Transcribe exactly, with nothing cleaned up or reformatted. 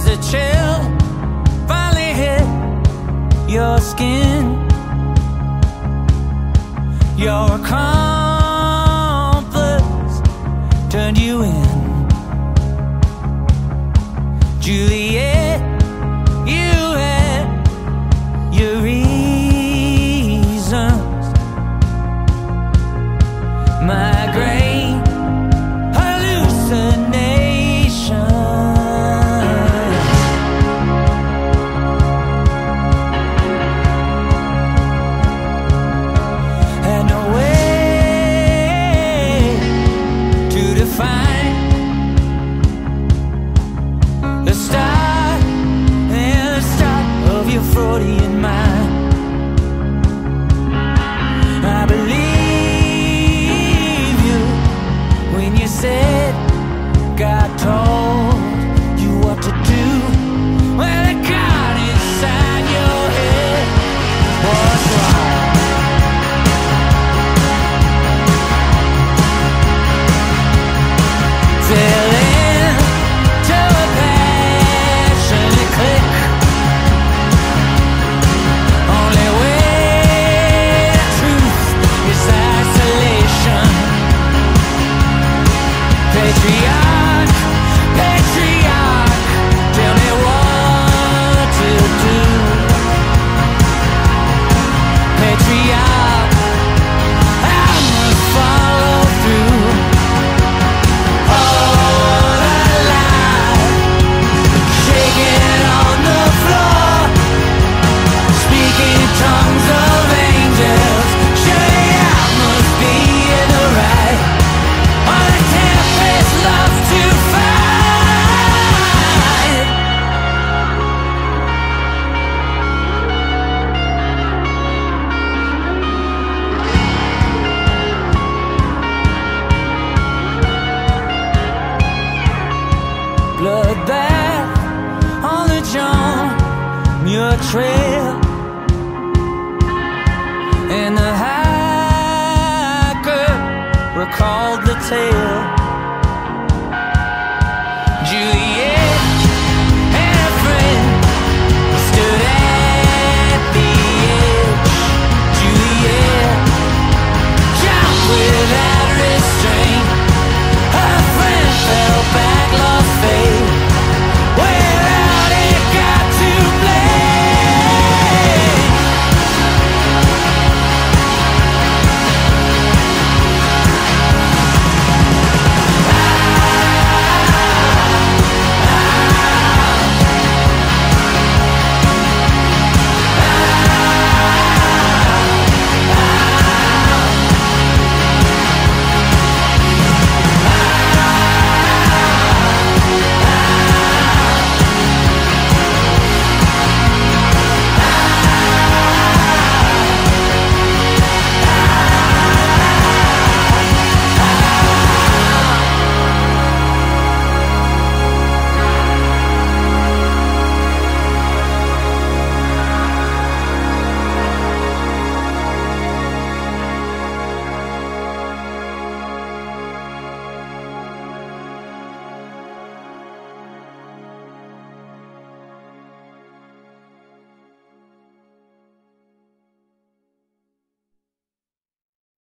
a chill finally hit your skin. Your accomplice turned you in. Juliet, you had your reasons. Migraine, hallucination. Had no way to define the start and the stop of your Freudian mind. I believe you when you said God told you what to do. Well, the God inside your head was wrong. Fell into a passionate click. Only way to truth is isolation. Patriarch, patriarch, tell me what to do. Patriarch, I must follow through. All alive, shaking on the floor, speaking tongues of angels. Surely I must be in the right. On the tempest love to fight. Bloodbath on the charm, your trail